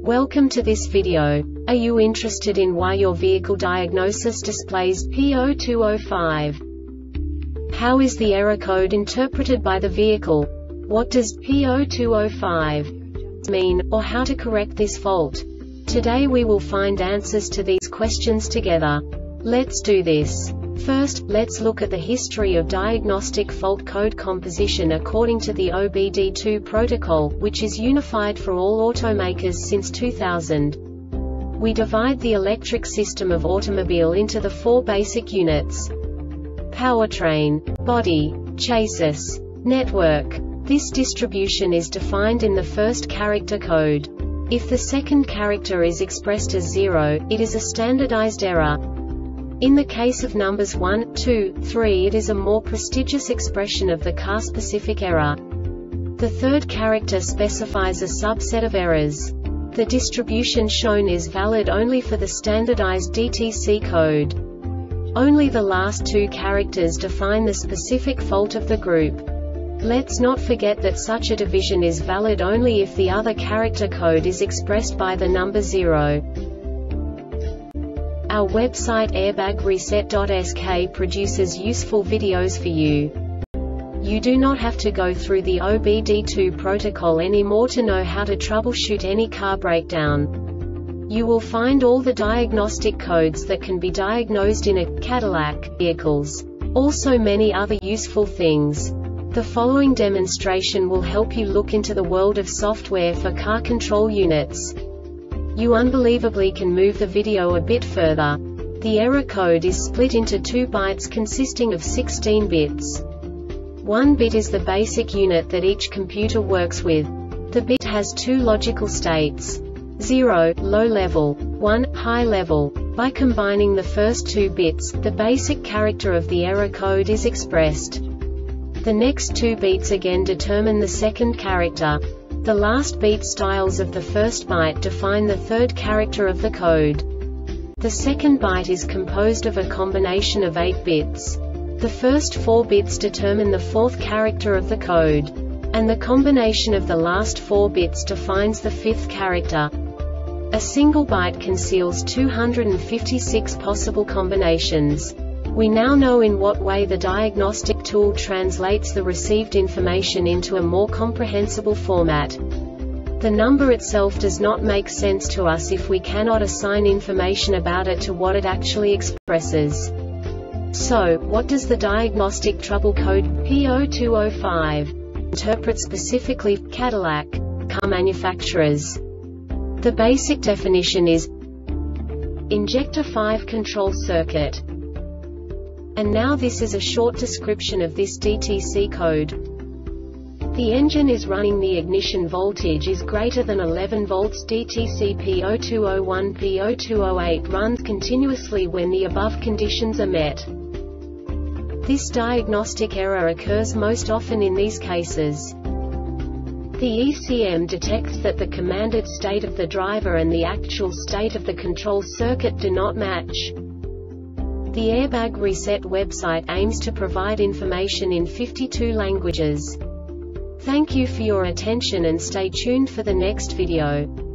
Welcome to this video. Are you interested in why your vehicle diagnosis displays P0205? How is the error code interpreted by the vehicle? What does P0205 mean, or how to correct this fault? Today we will find answers to these questions together. Let's do this. First, let's look at the history of diagnostic fault code composition according to the OBD2 protocol, which is unified for all automakers since 2000. We divide the electric system of automobile into the four basic units: powertrain, body, chassis, network. This distribution is defined in the first character code. If the second character is expressed as 0, it is a standardized error. In the case of numbers 1, 2, 3, it is a more prestigious expression of the car-specific error. The third character specifies a subset of errors. The distribution shown is valid only for the standardized DTC code. Only the last two characters define the specific fault of the group. Let's not forget that such a division is valid only if the other character code is expressed by the number 0. Our website airbagreset.sk produces useful videos for you. You do not have to go through the OBD2 protocol anymore to know how to troubleshoot any car breakdown. You will find all the diagnostic codes that can be diagnosed in a Cadillac vehicles. Also many other useful things. The following demonstration will help you look into the world of software for car control units. You unbelievably can move the video a bit further. The error code is split into 2 bytes consisting of 16 bits. 1 bit is the basic unit that each computer works with. The bit has 2 logical states: 0, low level, 1, high level. By combining the first 2 bits, the basic character of the error code is expressed. The next 2 beats again determine the second character. The last beat styles of the first byte define the third character of the code. The second byte is composed of a combination of 8 bits. The first 4 bits determine the fourth character of the code. And the combination of the last 4 bits defines the fifth character. A single byte conceals 256 possible combinations. We now know in what way the diagnostic tool translates the received information into a more comprehensible format. The number itself does not make sense to us if we cannot assign information about it to what it actually expresses. So, what does the diagnostic trouble code P0205 interpret specifically for Cadillac car manufacturers? The basic definition is injector 5 control circuit. And now this is a short description of this DTC code. The engine is running, the ignition voltage is greater than 11 volts. DTC P0201 P0208 runs continuously when the above conditions are met. This diagnostic error occurs most often in these cases. The ECM detects that the commanded state of the driver and the actual state of the control circuit do not match. The Airbag Reset website aims to provide information in 52 languages. Thank you for your attention and stay tuned for the next video.